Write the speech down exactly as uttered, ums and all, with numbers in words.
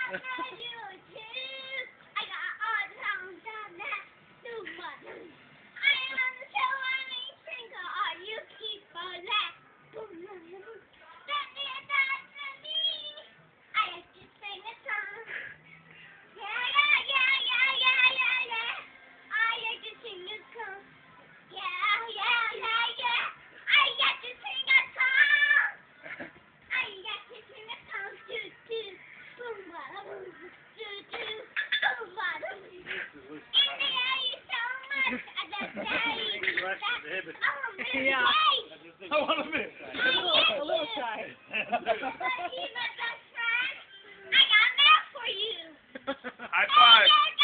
Yeah. I want to miss. A little, a little shy. I got math for you. High five.